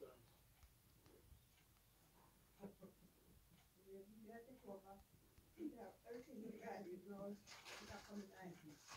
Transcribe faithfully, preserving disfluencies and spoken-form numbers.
Ya take over. Yeah, everything you got is yours. You can come in.